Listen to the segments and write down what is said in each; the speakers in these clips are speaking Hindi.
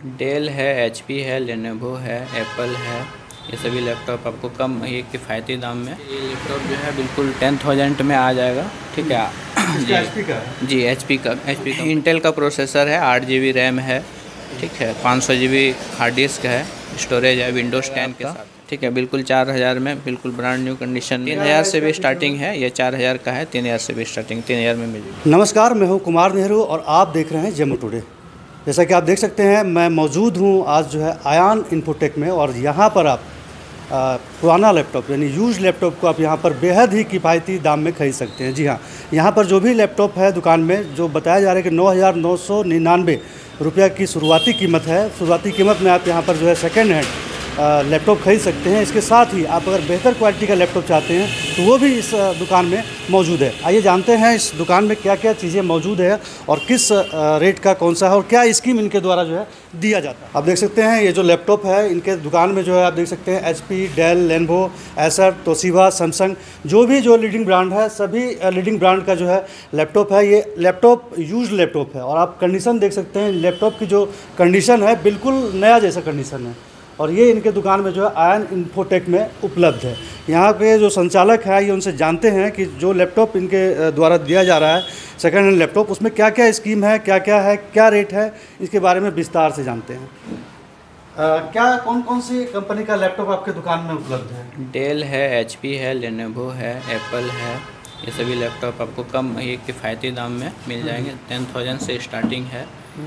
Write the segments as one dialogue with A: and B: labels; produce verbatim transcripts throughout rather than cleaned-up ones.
A: डेल है, एचपी है, लेनोवो है, एप्पल है, ये सभी लैपटॉप आपको कम ये किफ़ायती दाम में। ये लैपटॉप जो है बिल्कुल टेन थाउजेंड में आ जाएगा। ठीक है जी,
B: एचपी का है?
A: जी एचपी का एचपी का इंटेल का प्रोसेसर है, आठ जी बी रैम है। ठीक है, पाँच सौ जी बी हार्ड डिस्क है, स्टोरेज है विंडोज़ टेन के साथ। ठीक है, बिल्कुल चार हज़ार में बिल्कुल ब्रांड न्यू कंडीशन। तीन हज़ार से भी स्टार्टिंग है, ये चार हज़ार का है, तीन हज़ार से भी स्टार्टिंग, तीन हज़ार में मिल जाएगी।
B: नमस्कार, मैं हूं कुमार नेहरू और आप देख रहे हैं जेमो टुडे। जैसा कि आप देख सकते हैं, मैं मौजूद हूं आज जो है आयान इन्फोटेक में, और यहां पर आप आ, पुराना लैपटॉप यानी यूज लैपटॉप को आप यहां पर बेहद ही किफ़ायती दाम में खरीद सकते हैं। जी हाँ, यहां पर जो भी लैपटॉप है दुकान में, जो बताया जा रहा है कि नौ हज़ार नौ सौ निन्यानवे रुपया की शुरुआती कीमत है। शुरुआती कीमत में आप यहां पर जो है सेकेंड हैंड लैपटॉप खरीद सकते हैं। इसके साथ ही आप अगर बेहतर क्वालिटी का लैपटॉप चाहते हैं तो वो भी इस दुकान में मौजूद है। आइए जानते हैं इस दुकान में क्या क्या चीज़ें मौजूद है और किस रेट का कौन सा है और क्या स्कीम इनके द्वारा जो है दिया जाता है। आप देख सकते हैं ये जो लैपटॉप है इनके दुकान में जो है आप देख सकते हैं HP, Dell, Lenovo, Acer, Toshiba, Samsung, जो भी जो लीडिंग ब्रांड है, सभी लीडिंग ब्रांड का जो है लैपटॉप है। ये लैपटॉप यूज लैपटॉप है और आप कंडीशन देख सकते हैं, लैपटॉप की जो कंडीशन है बिल्कुल नया जैसा कंडीशन है। और ये इनके दुकान में जो है आयन इन्फोटेक में उपलब्ध है। यहाँ पे जो संचालक है ये उनसे जानते हैं कि जो लैपटॉप इनके द्वारा दिया जा रहा है सेकंड हैंड लैपटॉप, उसमें क्या क्या स्कीम है, क्या क्या है, क्या रेट है, इसके बारे में विस्तार से जानते हैं। आ, क्या कौन कौन सी कंपनी का लैपटॉप आपके दुकान में उपलब्ध है?
A: डेल है, एचपी है, लेनोवो है, एप्पल है, ये सभी लैपटॉप आपको कम ये किफ़ायती दाम में मिल जाएंगे। टेन थाउजेंड से स्टार्टिंग है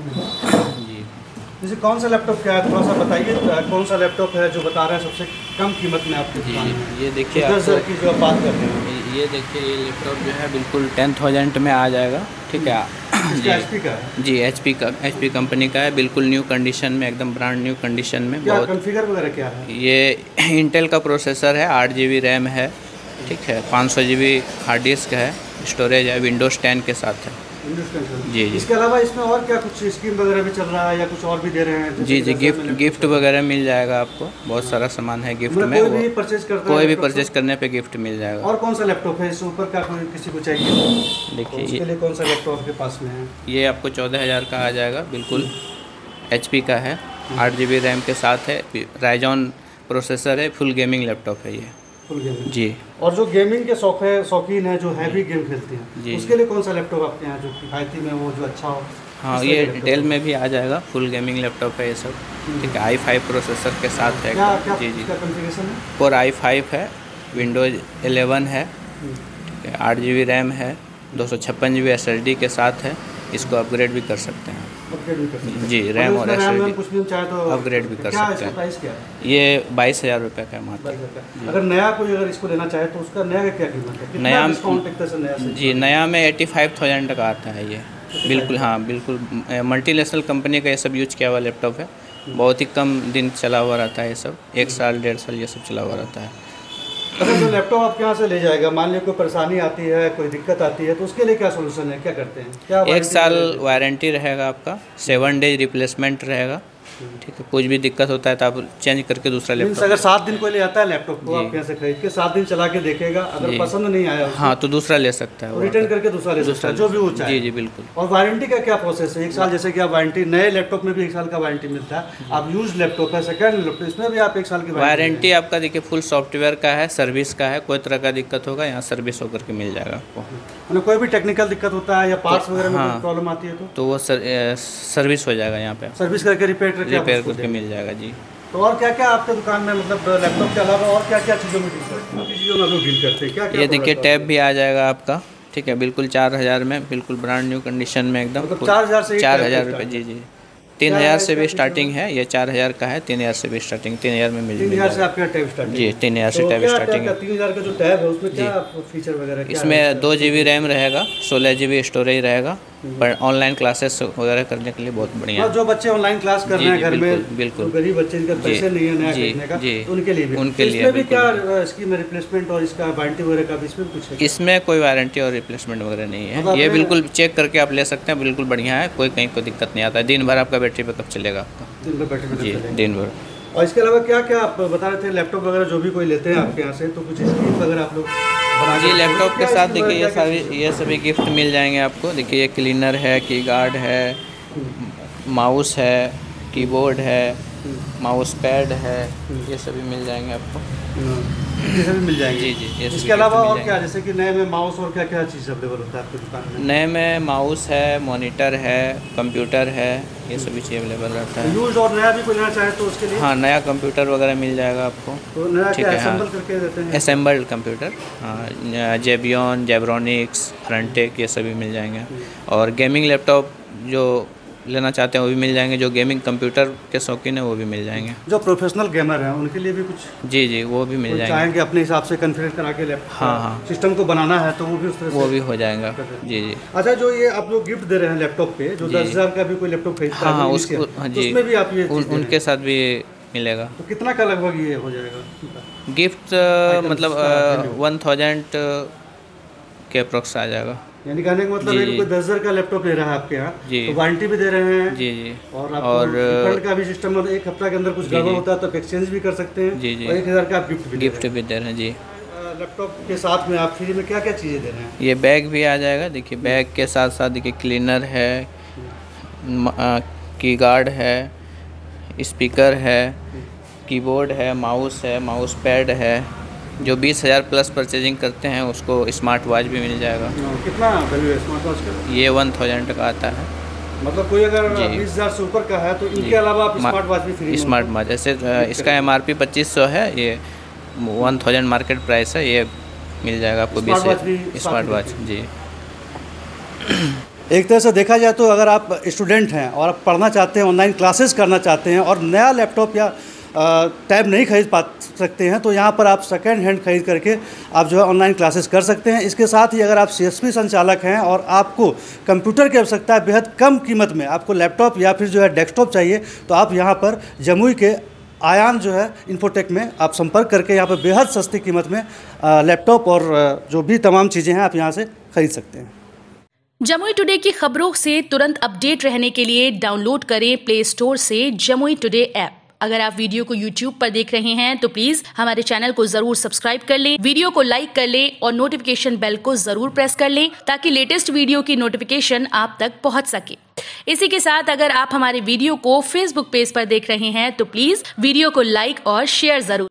A: जी।
B: जैसे कौन सा लैपटॉप क्या है, थोड़ा सा बताइए। कौन सा लैपटॉप है जो बता रहे हैं सबसे कम कीमत में आपके दुकान में?
A: ये देखिए
B: आपको की जो आप बात करते हैं,
A: ये देखिए ये लैपटॉप जो है बिल्कुल टेन थाउजेंड में आ जाएगा। ठीक है जी,
B: एचपी का है?
A: जी एचपी का एचपी कंपनी का है, बिल्कुल न्यू कंडीशन में, एकदम ब्रांड न्यू कंडीशन में।
B: क्या
A: बहुत
B: कॉन्फ़िगर वगैरह क्या है?
A: ये इंटेल का प्रोसेसर है, आठ जी बी रैम है। ठीक है, पाँच सौ जी बी हार्ड डिस्क है, स्टोरेज है विंडोज़ टेन के साथ है। जी जी।
B: इसके अलावा इसमें और क्या कुछ स्कीम वगैरह भी चल रहा है या कुछ और भी दे रहे हैं?
A: जी जी, गिफ्ट गिफ्ट वगैरह मिल जाएगा आपको, बहुत सारा सामान है गिफ्ट में।
B: कोई भी परचेज करता है,
A: कोई भी परचेज करने पे गिफ्ट मिल जाएगा।
B: और कौन सा लैपटॉप है इससे ऊपर का कोई किसी को चाहिए?
A: देखिए
B: उसके लिए कौन सा लैपटॉप आपके पास में है?
A: ये आपको चौदह हज़ार का आ जाएगा, बिल्कुल एचपी का है, आठ जी बी रैम के साथ है, राइजॉन प्रोसेसर है, फुल गेमिंग लैपटॉप है ये।
B: फुल गेमिंग
A: जी।
B: और जो गेमिंग के शौक है शौकीन है, जो हैवी गेम खेलते हैं
A: जी,
B: उसके लिए कौन सा लैपटॉप आपके यहाँ जो किफ़ायती में वो जो अच्छा हो?
A: हाँ, ये डेल में भी आ जाएगा, फुल गेमिंग लैपटॉप है ये सब। ठीक है, आई फाइव प्रोसेसर के साथ है।
B: क्या क्या
A: जी जी,
B: कॉन्फ़िगरेशन है?
A: कोर आई फाइव है, विंडोज एलेवन है। ठीक है, आठ जी बी रैम है, दो सौ छप्पन G B S S D के साथ है। इसको अपग्रेड भी कर सकते हैं,
B: अपग्रेड भी कर सकते हैं
A: जी, रैम और एस एस डी
B: कुछ भी चाहे तो
A: अपग्रेड भी कर सकते हैं।
B: प्राइस क्या है?
A: ये बाईस हज़ार रुपये का है मात्र।
B: अगर नया कोई अगर इसको लेना चाहे तो उसका नया का क्या कीमत है?
A: नया
B: डिस्काउंट एक तरह से नया से?
A: जी, नया में एटी फाइव थाउजेंड का आता है ये। बिल्कुल हाँ, बिल्कुल मल्टीनेशनल कंपनी का ये सब यूज किया हुआ लैपटॉप है। बहुत ही कम दिन चला हुआ रहता है ये सब, एक साल डेढ़ साल ये सब चला हुआ रहता है।
B: अगर जो लैपटॉप आपके यहाँ से ले जाएगा, मान लीजिए कोई परेशानी आती है, कोई दिक्कत आती है, तो उसके लिए क्या सोल्यूशन है, क्या करते हैं? क्या
A: एक साल वारंटी रहेगा आपका, सेवन डेज रिप्लेसमेंट रहेगा। ठीक है, कुछ भी दिक्कत होता है तो आप चेंज करके दूसरा लैपटॉप।
B: अगर सात दिन कोई ले आता है लैपटॉप को आपके यहाँ से खरीद के, सात दिन चला के देखेगा, अगर पसंद नहीं आया
A: हाँ तो दूसरा ले सकता है,
B: रिटर्न करके दूसरा ले सकता है, जो भी वो चाहे।
A: जी जी बिल्कुल।
B: और वारंटी का क्या प्रोसेस है? एक साल जैसे कि आप वारंटी, नए लैपटॉप में भी एक साल का वारंटी मिलता है, आप यूज लैपटॉप है, सेकंड लैपटॉप, इसमें भी आप एक साल की
A: वारंटी आपका देखिए फुल सॉफ्टवेयर का है, सर्विस का है, कोई तरह का दिक्कत होगा यहाँ सर्विस होकर के मिल जाएगा आपको।
B: मतलब कोई भी टेक्निकल दिक्कत होता है या पार्ट्स वगैरह में प्रॉब्लम आती है तो
A: तो वो सर्विस हो जाएगा यहाँ पे,
B: सर्विस करके रिपेयर करके
A: रिपेयर करके मिल जाएगा जी।
B: तो और क्या क्या आपके दुकान में, मतलब लैपटॉप के अलावा और क्या क्या चीज़ों में डील करते हैं? चीज़ों में लोग डील करते हैं क्या क्या?
A: ये देखिए टैब भी आ जाएगा आपका। ठीक है, बिल्कुल चार हज़ार में, बिल्कुल ब्रांड न्यू कंडीशन में एकदम।
B: मतलब चार हज़ार से
A: चार हज़ार रुपये जी जी, तीन हज़ार से भी स्टार्टिंग है, ये चार हज़ार का है, तीन हज़ार से भी स्टार्टिंग, तीन हज़ार में मिल
B: तीन हज़ार से आपका टैब स्टार्टिंग?
A: जी, तीन हज़ार से टैब स्टार्टिंग है।
B: तीन हज़ार का जो टैब है उसमें क्या फीचर वगैरह क्या?
A: इसमें दो जी बी रैम रहेगा, सोलह जी बी स्टोरेज रहेगा, पर ऑनलाइन क्लासेस वगैरह करने के लिए बहुत बढ़िया है।
B: जो बच्चे ऑनलाइन क्लास कर रहे हैं घर में,
A: बिल्कुल
B: गरीब बच्चे जिनके पैसे नहीं है नया खरीदने का, उनके लिए भी
A: उनके लिए
B: इसमें भी क्या स्कीम है, रिप्लेसमेंट और इसका वारंटी वगैरह का भी इसमें कुछ है?
A: इसमें कोई वारंटी और रिप्लेसमेंट वगैरह नहीं है, ये बिल्कुल चेक करके आप ले सकते हैं, बिल्कुल बढ़िया है, कोई कहीं कोई दिक्कत नहीं आता है। दिन भर आपका बैटरी बैकअप चलेगा आपका,
B: दिन भर बैटरी
A: जी दिन भर।
B: और इसके अलावा क्या क्या आप बता रहे थे, लैपटॉप वगैरह जो भी कोई लेते हैं आपके यहाँ से, तो कुछ स्कीम वगैरह आप लोग
A: जी लैपटॉप के साथ देखिए ये सारी ये सभी गिफ्ट मिल जाएंगे आपको। देखिए ये क्लीनर है, की गार्ड है, माउस है, कीबोर्ड है, माउस पैड है, ये सभी मिल जाएंगे आपको।
B: ये सभी मिल जाएंगे।
A: जी जी, ये
B: इसके अलावा और क्या, जैसे कि नए में माउस और क्या क्या चीज़ अवेलेबल होता है आपकी दुकान में?
A: नए में माउस है, मॉनिटर है, कंप्यूटर है, ये सभी चीज़ अवेलेबल रहता है।
B: यूज और नया भी कोई लेना चाहे तो उसके लिए?
A: हाँ, नया कंप्यूटर वगैरह मिल जाएगा आपको।
B: तो नया
A: ठीक
B: क्या
A: है,
B: असेंबल
A: हाँ,
B: करके देते हैं?
A: असेंबल्ड कंप्यूटर, हाँ, जेबियन, जेब्रॉनिक्स, फ्रंटेक, ये सभी मिल जाएंगे। और गेमिंग लैपटॉप जो लेना चाहते हैं वो भी मिल जाएंगे, जो गेमिंग कंप्यूटर के शौकीन है वो भी मिल जाएंगे।
B: जो प्रोफेशनल गेमर हैं उनके लिए भी कुछ?
A: जी जी, वो भी मिल जाएंगे।
B: चाहेंगे अपने हिसाब से कॉन्फ़िगर करा के लैपटॉप,
A: हाँ हाँ,
B: सिस्टम को बनाना है तो वो भी उस तरह से
A: वो भी हो जाएगा। जी जी।
B: अच्छा, जो ये आप लोग गिफ्ट दे रहे हैं लैपटॉप पे, जो दस हज़ार का भी कोई लैपटॉप खरीदता है,
A: हाँ हाँ, उसको, हाँ जी,
B: उसमें भी आप ये
A: उन, उनके साथ भी मिलेगा।
B: तो कितना का लगभग ये हो जाएगा
A: गिफ्ट? मतलब वन थाउजेंड के अप्रोक्स आ जाएगा।
B: यानी कहने का मतलब है कोई दस हज़ार का लैपटॉप ले रहा है आपके यहाँ, तो वारंटी भी दे रहे हैं।
A: जी जी।
B: और और रिफंड का भी सिस्टम, मतलब एक हफ्ता के अंदर कुछ गड़बड़ होता है तो एक्सचेंज भी कर सकते हैं।
A: जी जी।
B: और एक हज़ार का आप गिफ्ट भी
A: गिफ्ट भी दे रहे हैं जी।
B: लैपटॉप के साथ में आप फ्री में क्या क्या चीज़ें दे रहे हैं?
A: ये बैग भी आ जाएगा। देखिए, बैग के साथ साथ देखिए क्लीनर है, की गार्ड है, स्पीकर है, कीबोर्ड है, माउस है, माउस पैड है। जो बीस हज़ार प्लस परचेजिंग करते हैं उसको स्मार्ट वॉच भी मिल जाएगा।
B: कितना वैल्यू है स्मार्ट वॉच का?
A: ये वन थाउजेंड का आता है।
B: मतलब कोई अगर बीस हज़ार से ऊपर का है तो इनके अलावा आप स्मार्ट वॉच भी फ्री?
A: स्मार्ट वॉच ऐसे इसका एम आर पी पच्चीस सौ है, ये वन थाउजेंड मार्केट प्राइस है, ये मिल जाएगा आपको बीस स्मार्ट वॉच। जी।
B: एक तरह से देखा जाए तो अगर आप स्टूडेंट हैं और आप पढ़ना चाहते हैं, ऑनलाइन क्लासेस करना चाहते हैं और नया लैपटॉप या टैब नहीं खरीद पा सकते हैं, तो यहाँ पर आप सेकेंड हैंड खरीद करके आप जो है ऑनलाइन क्लासेस कर सकते हैं। इसके साथ ही अगर आप सीएसपी संचालक हैं और आपको कंप्यूटर की आवश्यकता है, बेहद कम कीमत में आपको लैपटॉप या फिर जो है डेस्कटॉप चाहिए, तो आप यहाँ पर जमुई के आयान जो है इन्फोटेक में आप संपर्क करके यहाँ पर बेहद सस्ती कीमत में लैपटॉप और जो भी तमाम चीज़ें हैं आप यहाँ से खरीद सकते हैं।
C: जमुई टुडे की खबरों से तुरंत अपडेट रहने के लिए डाउनलोड करें प्ले स्टोर से जमुई टुडे ऐप। अगर आप वीडियो को यूट्यूब पर देख रहे हैं तो प्लीज हमारे चैनल को जरूर सब्सक्राइब कर लें, वीडियो को लाइक कर लें और नोटिफिकेशन बेल को जरूर प्रेस कर लें ताकि लेटेस्ट वीडियो की नोटिफिकेशन आप तक पहुंच सके। इसी के साथ अगर आप हमारे वीडियो को फेसबुक पेज पर देख रहे हैं तो प्लीज वीडियो को लाइक और शेयर जरूर